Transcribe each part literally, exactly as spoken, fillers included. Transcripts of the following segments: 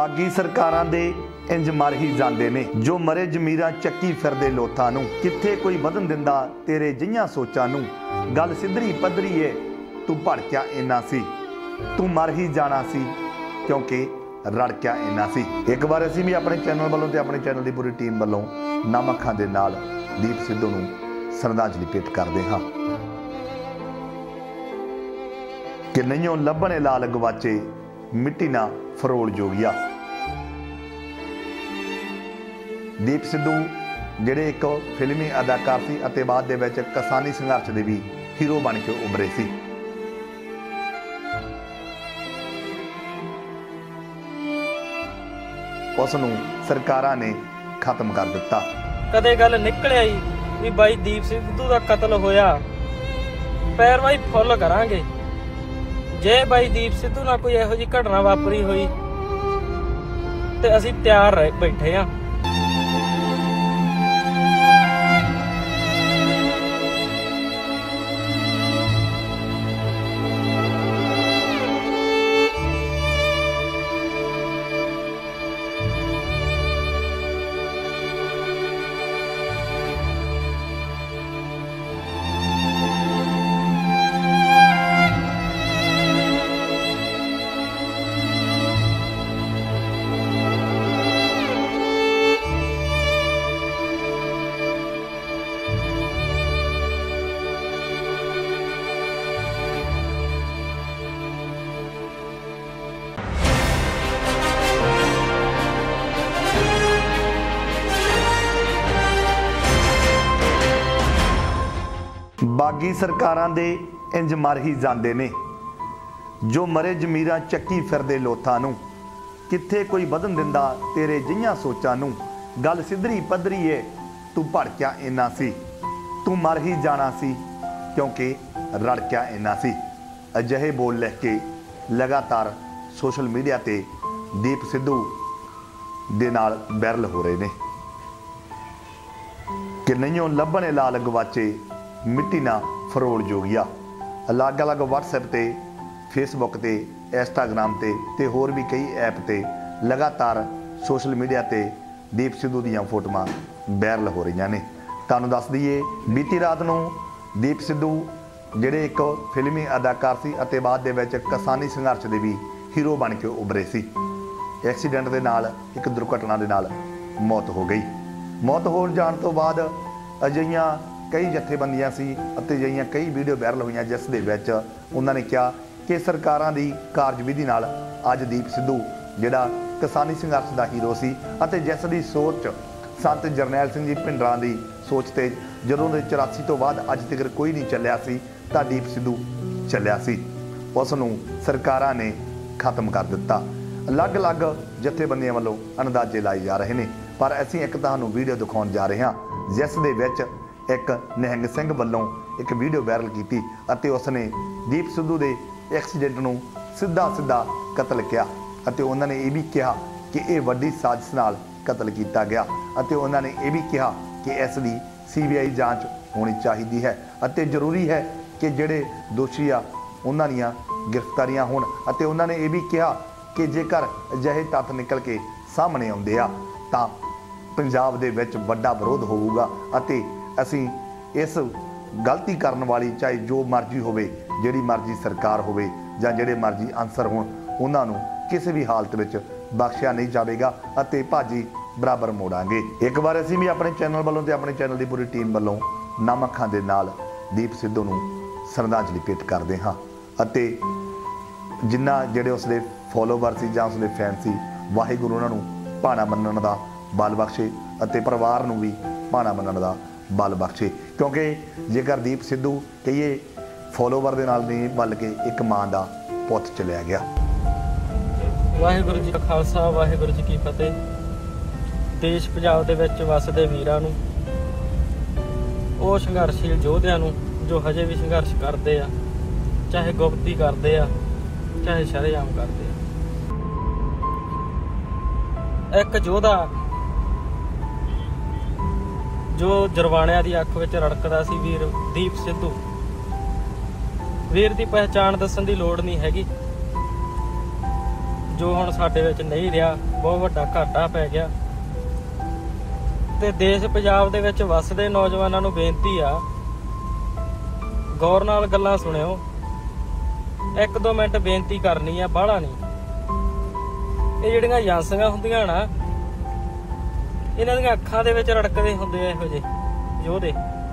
बागी सरकारां दे इंज मर ही जांदे ने जो मरे जमीरां चक्की फिरदे लोथां नूं कित्थे कोई वधन दिंदा तेरे जिहियां सोचां नूं गल सिद्धरी पद्धरी है तू भड़किया इन्ना सी तू मर ही जाना सी क्योंकि रड़किया इन्ना सी। एक बार असीं भी अपने चैनल वालों ते अपने चैनल की पूरी टीम वालों नम अखां दे नाल दीप सिद्धू नूं श्रद्धांजलि भेट करदे हां कि नहियों लभणे लाल गवाचे मिट्टी ना फरोल जोगिया। दीप सिद्धू ਜਿਹੜੇ एक फिल्मी अदाकार सी ਅਤੇ ਬਾਅਦ ਦੇ ਵਿੱਚ ਕਿਸਾਨੀ ਸੰਘਰਸ਼ ਦੇ ਵੀ ਹੀਰੋ ਬਣ ਕੇ ਉਭਰੇ ਸੀ। ਉਸ ਨੂੰ ਸਰਕਾਰਾਂ ਨੇ ਖਤਮ ਕਰ ਦਿੱਤਾ। ਕਦੇ ਗੱਲ ਨਿਕਲ ਆਈ ਵੀ ਬਾਈ ਦੀਪ ਸਿੱਧੂ ਦਾ ਕਤਲ ਹੋਇਆ, ਪੈਰਵਾਈ ਫੁੱਲ ਕਰਾਂਗੇ। ਜੇ ਬਾਈ ਦੀਪ ਸਿੱਧੂ ਨਾਲ ਕੋਈ ਇਹੋ ਜਿਹੀ ਘਟਨਾ ਵਾਪਰੀ ਹੋਈ ਤੇ ਅਸੀਂ ਤਿਆਰ ਰਹਿ ਬੈਠੇ ਆ। बागी सरकारां दे इंज मर ही जांदे ने जो मरे जमीरां चक्की फिरदे लोथां नूं कित्थे कोई वधन दिंदा तेरे जिहियां सोचां नूं गल सिद्धरी पद्धरी है तू भड़किया इन्ना सी तू मर ही जाना सी क्योंकि रड़किया इन्ना सी। अजिहे बोल लिख के लगातार सोशल मीडिया ते दीप सिद्धू दे नाल वायरल हो रहे ने कि नहियों लभणे लाल गवाचे मिट्टी ना फरोल जोगिया। अलग अलग व्हाट्सएप ते फेसबुक ते इंस्टाग्राम ते ते होर भी कई ऐप ते लगातार सोशल मीडिया ते दीप सिद्धू दीयां फोटोआं वायरल हो रही ने। तुहानूं दस दईए बीती रात नूं दीप सिद्धू जिहड़े एक फिल्मी अदाकार सी अते बाद दे विच किसानी संघर्ष दे भी हीरो बन के उभरे सी। एक्सीडेंट दे नाल एक दुर्घटना दे नाल मौत हो गई। मौत हो जाण तो बाद अजिहियां कई जथेबंदियां सी अते जिहियां कई वीडियो वायरल हुई जिस दे विच उन्हां ने कहा कि सरकारां दी कारजविधि नाल अज दीप सिद्धू जिहड़ा किसानी संघर्ष दा हीरो सी अते जिस दी सोच संत जरनैल सिंह जी भिंडरां दी सोच ते जदों दे चौरासी तो बाद अज तक कोई नहीं चलिया सी तां दीप सिद्धू चलिया सी। उस नूं सरकारां ने खत्म कर दिता। अलग अलग जथेबंदियां वल्लों अंदाजे लाए जा रहे हैं पर असीं एक तुहानूं वीडियो दिखाउण जा रहे हां जिस दे विच एक निहंग सिंह वालों एक वीडियो वायरल की अते उसने दीप सिद्धू के एक्सीडेंट नूं सीधा सीधा कतल किया अते उन्होंने ये भी कहा कि यह वड्डी साजिश नाल कतल किया गया अते उन्होंने ये भी कहा कि इसकी सी बी आई जांच होनी चाहिए है अते जरूरी है कि जिहड़े दोषी आ उन्हां दीयां गिरफ्तारियां होण अते उन्होंने ये भी कहा कि जेकर अजिहे तत्थ निकल के सामने आउंदे आ तां पंजाब दे विच वड्डा विरोध होऊगा अते असी इस गलती करने वाली चाहे जो मर्जी होवे जिहड़ी मर्जी सरकार होवे जां जिहड़े मर्जी अंसर होण उन्हां नूं किसी भी हालत विच बख्शिया नहीं जाएगा अते भाजी बराबर मोड़ांगे। एक बार असी भी अपने चैनल वालों ते अपने चैनल की पूरी टीम वालों नम अखां दे नाल दीप सिद्धू नूं श्रद्धांजलि भेट करदे हां अते जिन्ना जिहड़े उसदे फॉलोवर सी जां उसदे फैन सी वाहिगुरू उन्हां नूं भाणा मनण दा बल बख्शे अते परिवार नूं भी भाणा मनण दा बल बख्शे क्योंकि जेकर दीप सिद्धू कहिए फॉलोवर दे नाल नहीं बल्कि एक मां दा पुੱਤ चलिया गया। वाहिगुरू जी का खालसा वाहिगुरू जी की फतेह। देश पंजाब दे विच वसदे वीरां नूं ਉਹ ਸੰਘਰਸ਼ੀਲ ਯੋਧਿਆਂ ਨੂੰ जो हजे भी संघर्ष करते आ चाहे गुप्ती करते आ चाहे शरेआम करते आ। एक योधा जो जरवाणिया की अख विच रड़कदा सी वीर दीप सिद्धू। वीर की पहचान दस्सण की लोड़ नहीं हैगी। ਜੋ ਹੁਣ ਸਾਡੇ ਵਿੱਚ ਨਹੀਂ ਰਿਹਾ, ਬਹੁਤ ਵੱਡਾ ਘਾਟਾ ਪੈ ਗਿਆ। ਤੇ ਦੇਸ਼ ਪੰਜਾਬ ਦੇ ਵਿੱਚ ਵੱਸਦੇ ਨੌਜਵਾਨਾਂ ਨੂੰ ਬੇਨਤੀ ਆ, ਗੌਰ ਨਾਲ ਗੱਲਾਂ ਸੁਣਿਓ। ਇੱਕ ਦੋ ਮਿੰਟ ਬੇਨਤੀ ਕਰਨੀ ਆ, ਬਾਹਲਾ ਨਹੀਂ। ਇਹ ਜਿਹੜੀਆਂ ਏਜੰਸੀਆਂ ਹੁੰਦੀਆਂ ਨਾ, ਇਹਨਾਂ ਦੀਆਂ ਅੱਖਾਂ ਦੇ ਵਿੱਚ ਰੜਕਦੇ ਹੁੰਦੇ ਆ ਇਹੋ ਜਿਹੇ ਯੋਧੇ।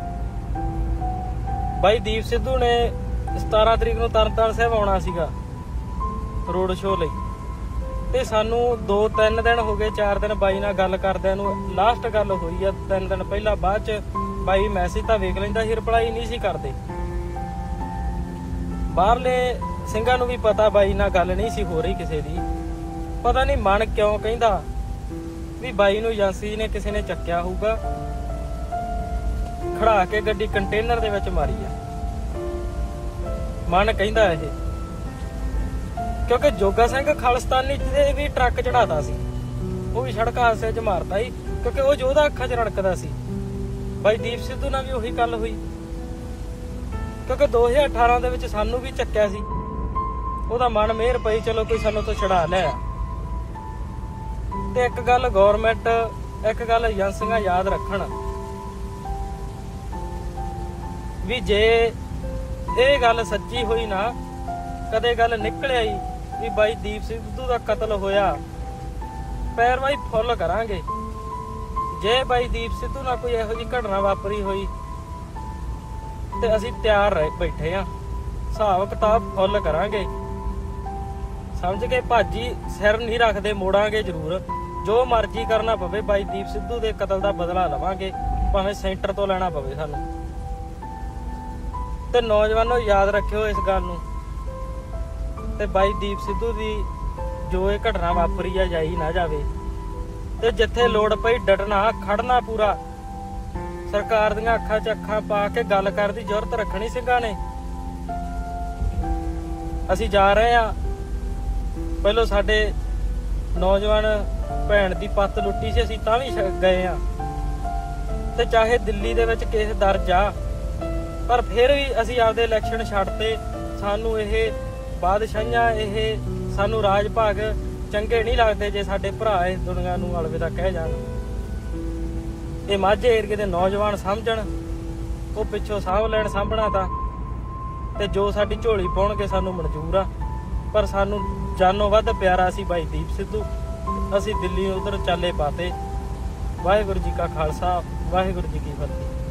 ਬਾਈ ਦੀਪ ਸਿੱਧੂ ਨੇ ਸਤਾਰਾਂ ਤਰੀਕ ਨੂੰ ਤਰਨਤਾਰਨ ਸਾਹਿਬ ਆਉਣਾ ਸੀਗਾ ਰੋਡ ਸ਼ੋਅ ਲਈ, ਤੇ ਸਾਨੂੰ ਦੋ ਤਿੰਨ ਦਿਨ ਹੋ ਗਏ, ਚਾਰ ਦਿਨ ਬਾਈ ਨਾਲ ਗੱਲ ਕਰਦਿਆਂ ਨੂੰ। ਲਾਸਟ ਗੱਲ ਹੋਈ ਆ ਤਿੰਨ ਦਿਨ ਪਹਿਲਾਂ, ਬਾਅਦ ਚ ਬਾਈ ਮੈਸੇਜ ਤਾਂ ਵੇਖ ਲੈਂਦਾ ਸੀ, ਰਿਪਲਾਈ ਨਹੀਂ ਸੀ ਕਰਦੇ। ਬਾਹਰਲੇ ਸਿੰਘਾਂ ਨੂੰ ਵੀ ਪਤਾ ਬਾਈ ਨਾਲ ਗੱਲ ਨਹੀਂ ਸੀ ਹੋ ਰਹੀ ਕਿਸੇ ਦੀ। ਪਤਾ ਨਹੀਂ ਮਨ ਕਿਉਂ ਕਹਿੰਦਾ ਵੀ ਬਾਈ ਨੂੰ ਏਜੰਸੀ ਨੇ ਕਿਸੇ ਨੇ ਚੱਕਿਆ ਹੋਊਗਾ, ਖੜਾ ਕੇ ਗੱਡੀ ਕੰਟੇਨਰ ਦੇ ਵਿੱਚ ਮਾਰੀ ਆ। ਮਨ ਕਹਿੰਦਾ ਇਹ, ਕਿਉਂਕਿ ਜੋਗਾ ਸਿੰਘ ਖਾਲਿਸਤਾਨੀ ਤੇ ਵੀ ਟਰੱਕ ਚੜਾਤਾ ਸੀ, ਉਹ ਵੀ ਸੜਕ ਹਾਦਸੇ 'ਚ ਮਾਰਤਾ ਸੀ, ਕਿਉਂਕਿ ਉਹ ਯੋਧਾ ਅੱਖਾਂ 'ਚ ਰੜਕਦਾ ਸੀ। ਬਾਈ ਦੀਪ ਸਿੱਧੂ ਨਾਲ ਵੀ ਉਹੀ ਗੱਲ ਹੋਈ, ਕਿਉਂਕਿ ਦੋ ਹਜ਼ਾਰ ਅਠਾਰਾਂ ਦੇ ਵਿੱਚ ਸਾਨੂੰ ਵੀ ਚੱਕਿਆ ਸੀ। ਉਹਦਾ ਮਨ ਮਿਹਰ ਪਈ, ਚਲੋ ਕੋਈ ਸਾਨੂੰ ਤੋਂ ਛੁਡਾ ਲਿਆ। ਤੇ ਇੱਕ ਗੱਲ ਗੌਰਮੈਂਟ, ਇੱਕ ਗੱਲ ਏਜੰਸੀਆਂ ਯਾਦ ਰੱਖਣ ਵੀ ਜੇ ਇਹ ਗੱਲ ਸੱਚੀ ਹੋਈ ਨਾ, ਕਦੇ ਗੱਲ ਨਿਕਲਿਆ ਹੀ ਵੀ ਬਾਈ ਦੀਪ ਸਿੱਧੂ ਦਾ ਕਤਲ ਹੋਇਆ, ਪੈਰਵਾਈ ਫੁੱਲ ਕਰਾਂਗੇ। ਜੇ ਬਾਈ ਦੀਪ ਸਿੱਧੂ ਨਾਲ ਕੋਈ ਇਹੋ ਜਿਹੀ ਘਟਨਾ ਵਾਪਰੀ ਹੋਈ ਤੇ ਅਸੀਂ ਤਿਆਰ ਰਹਿ ਬੈਠੇ ਆ, ਹਿਸਾਬ ਕਿਤਾਬ ਫੁੱਲ ਕਰਾਂਗੇ। ਸਮਝ ਕੇ ਭਾਜੀ, ਸਿਰ ਨਹੀਂ ਰੱਖਦੇ, ਮੋੜਾਂਗੇ ਜ਼ਰੂਰ। ਜੋ ਮਰਜ਼ੀ ਕਰਨਾ ਪਵੇ, ਬਾਈ ਦੀਪ ਸਿੱਧੂ ਦੇ ਕਤਲ ਦਾ ਬਦਲਾ ਲਵਾਂਗੇ, ਭਾਵੇਂ ਸੈਂਟਰ ਤੋਂ ਲੈਣਾ ਪਵੇ ਸਾਨੂੰ। ਤੇ ਨੌਜਵਾਨੋ ਯਾਦ ਰੱਖਿਓ ਇਸ ਗੱਲ ਨੂੰ, ਤੇ ਬਾਈ ਦੀਪ ਸਿੱਧੂ ਦੀ ਜੋ ਇਹ ਘਟਨਾ ਵਾਪਰੀ ਆ, ਜਾਈ ਨਾ ਜਾਵੇ। ਤੇ ਜਿੱਥੇ ਲੋੜ ਪਈ ਡਟਣਾ, ਖੜਨਾ ਪੂਰਾ। ਸਰਕਾਰ ਦੀਆਂ ਅੱਖਾਂ 'ਚ ਅੱਖਾਂ ਪਾ ਕੇ ਗੱਲ ਕਰਨ ਦੀ ਜ਼ਰੂਰਤ ਰੱਖਣੀ ਸਿੰਘਾਂ ਨੇ। ਅਸੀਂ ਜਾ ਰਹੇ ਆ, ਪਹਿਲੋਂ ਸਾਡੇ ਨੌਜਵਾਨ ਭੈਣ ਦੀ ਪੱਤ ਲੁੱਟੀ ਸੀ, ਅਸੀਂ ਤਾਂ ਵੀ ਗਏ ਆ। ਤੇ ਚਾਹੇ ਦਿੱਲੀ ਦੇ ਵਿੱਚ ਕੇਸ ਦਰਜ ਆ, ਪਰ ਫਿਰ ਵੀ ਅਸੀਂ ਆਪਦੇ ਇਲੈਕਸ਼ਨ ਛੱਡਤੇ। ਸਾਨੂੰ ਇਹ ਬਾਦਸ਼ਾਹੀਆਂ, ਇਹ ਸਾਨੂੰ ਰਾਜ ਭਾਗ ਚੰਗੇ ਨਹੀਂ ਲੱਗਦੇ ਜੇ ਸਾਡੇ ਭਰਾ ਇਸ ਦੁਨੀਆ ਨੂੰ ਅਲਵਿਦਾ ਕਹਿ ਜਾਣ। ਇਹ ਮਾਝੇ ਏਰੀਏ ਦੇ ਨੌਜਵਾਨ ਸਮਝਣ, ਉਹ ਪਿੱਛੋਂ ਸਾਂਭ ਲੈਣ ਸਾਂਭਣਾ ਤਾਂ, ਤੇ ਜੋ ਸਾਡੀ ਝੋਲੀ ਪਾਉਣਗੇ ਸਾਨੂੰ ਮਨਜ਼ੂਰ ਆ। ਪਰ ਸਾਨੂੰ ਜਾਨੋਂ ਵੱਧ ਪਿਆਰਾ ਸੀ ਬਾਈ ਦੀਪ ਸਿੱਧੂ। ਅਸੀਂ ਦਿੱਲੀ ਉਧਰ ਚਾਲੇ ਪਾਤੇ। ਵਾਹਿਗੁਰੂ ਜੀ ਕਾ ਖਾਲਸਾ, ਵਾਹਿਗੁਰੂ ਜੀ ਕੀ ਫਤਿਹ।